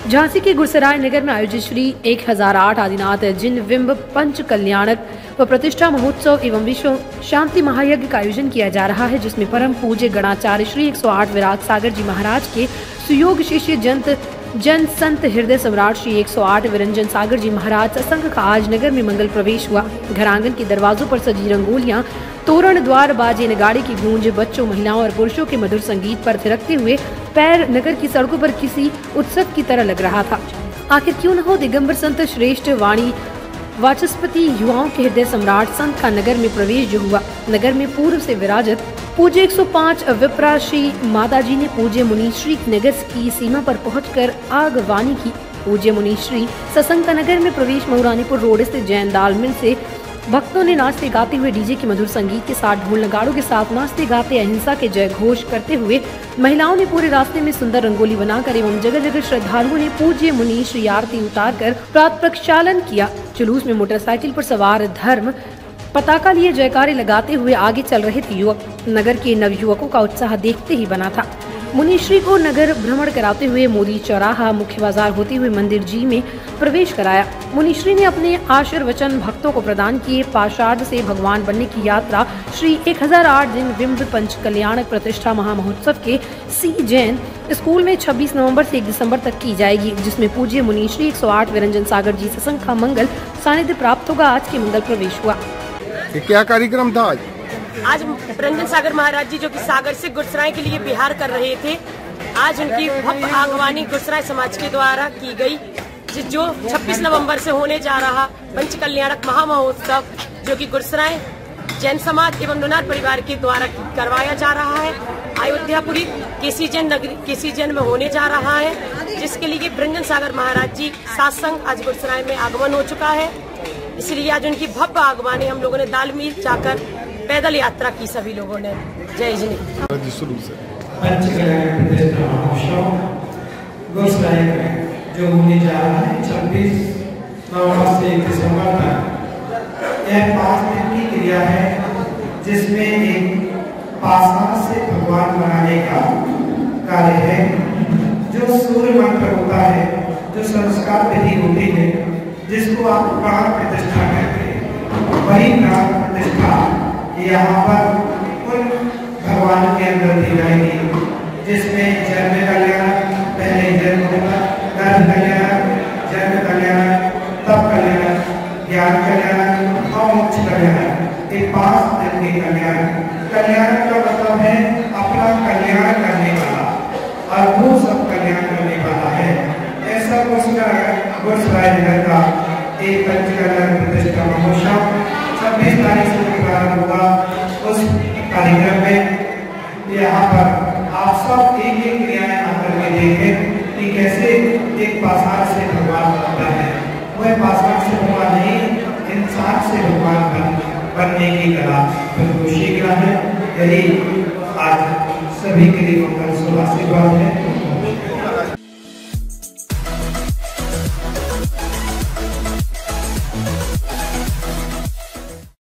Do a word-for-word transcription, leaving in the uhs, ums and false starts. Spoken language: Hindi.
झांसी के गुरसराय नगर में आयोजित श्री एक हजार आठ आदिनाथ जिन बिंब पंच कल्याणक व प्रतिष्ठा महोत्सव एवं विश्व शांति महायज्ञ का आयोजन किया जा रहा है, जिसमें परम पूज्य गणाचार्य श्री एक सौ आठ विराट सागर जी महाराज के सुयोग शिष्य जंत जन संत हृदय सम्राट श्री एक सौ आठ विरंजन सागर जी महाराज सत्संग का आज नगर में मंगल प्रवेश हुआ। घर आंगन के दरवाजों पर सजी रंगोलियां, तोरण, द्वार, बाजे, नगाड़े की गूंज, बच्चों, महिलाओं और पुरुषों के मधुर संगीत पर थिरकते हुए पैर नगर की सड़कों पर किसी उत्सव की तरह लग रहा था। आखिर क्यों न हो, दिगंबर संत श्रेष्ठ वाणी वाचस्पति युवाओं के हृदय सम्राट संत का नगर में प्रवेश जो हुआ। नगर में पूर्व से विराजत पूज्य एक सौ पाँच विप्रा श्री माताजी ने पूज्य मुनीश्री नगर की सीमा पर पहुंचकर आगवानी की। पूज्य मुनीश्री सत्संग का नगर में प्रवेश मऊरानीपुर रोड स्थित जैन दाल मिल से भक्तों ने नाचते गाते हुए डीजे के मधुर संगीत के साथ ढोल नगाड़ों के साथ नाचते गाते अहिंसा के जय घोष करते हुए महिलाओं ने पूरे रास्ते में सुंदर रंगोली बनाकर एवं जगह जगह श्रद्धालुओं ने पूज्य मुनीश्री आरती उतारकर प्रात प्रक्षालन किया। जुलूस में मोटरसाइकिल पर सवार धर्म पताका लिए जयकारे लगाते हुए आगे चल रहे थे युवक। नगर के नवयुवकों का उत्साह देखते ही बना था। मुनीश्री को नगर भ्रमण कराते हुए मोदी चौराहा, मुख्य बाजार होते हुए मंदिर जी में प्रवेश कराया। मुनीश्री ने अपने आशीर्वचन भक्तों को प्रदान किए। पाषाढ़ से भगवान बनने की यात्रा श्री एक हजार आठ दिन बिंब पंच कल्याणक प्रतिष्ठा महामहोत्सव के सी जैन स्कूल में छब्बीस नवंबर से एक दिसंबर तक की जाएगी, जिसमें पूज्य मुनीश्री एक सौ आठ विरंजन सागर जी सत्संग का मंगल सानिध्य प्राप्त होगा। आज के मंगल प्रवेश हुआ। क्या कार्यक्रम था आज? आज रंजन सागर महाराज जी जो कि सागर से गुरसराय के लिए बिहार कर रहे थे, आज उनकी भव्य आगवानी गुरसराय समाज के द्वारा की गई, जो छब्बीस नवंबर से होने जा रहा पंच कल्याणक महामहोत्सव जो कि गुरसराय जैन समाज एवं नुनार परिवार के द्वारा करवाया जा रहा है, अयोध्यापुरी केसी जैन नगरी केसी जैन में होने जा रहा है, जिसके लिए रंजन सागर महाराज जी सत्संग आज गुरसराय में आगमन हो चुका है। इसलिए आज उनकी भव्य आगवानी हम लोगों ने दाल मिल जाकर पैदल यात्रा की सभी लोगों ने। जय जी। पंच कल्याण प्रतिष्ठा महोत्सव गुरसराय में जो होने जा रहा है छब्बीस नवंबर से एक दिसंबर तक, यह पाँच दिन की क्रिया है, जिसमें एक पाषाण से भगवान बनाने का कार्य है। जो सूर्य मंत्र होता है, जो संस्कार विधि होती है, जिसको आप प्राण प्रतिष्ठा कहते हैं, वही प्राण प्रतिष्ठा यहाँ पर उन भगवान के अंदर दी जाएगी, जिसमें जन्म कल्याण, पहले जन्म होगा, गर्भ कल्याण, जन्म कल्याण, तप कल्याण, ज्ञान कल्याण और मोक्ष कल्याण, ये पांच दिन के कल्याण। कल्याण का मतलब है अपना कल्याण करने वाला और वो सब कल्याण करने वाला है। ऐसा गुरसराय नगर का एक पंच कल्याण प्रतिष्ठा महोत्सव छब्बीस तारीख से प्रारंभ हुआ। उस कार्यक्रम में यहाँ पर आप सब एक एक क्रियाएं आकर के देखें कि कैसे एक पाषाण से भगवान बनता है। वह पाषाण से भगवान नहीं, इंसान से भगवान बन, बनने की कला बिल्कुल शीघ्र है। यही आज सभी के लिए मंगल शुभ आशीर्वाद है।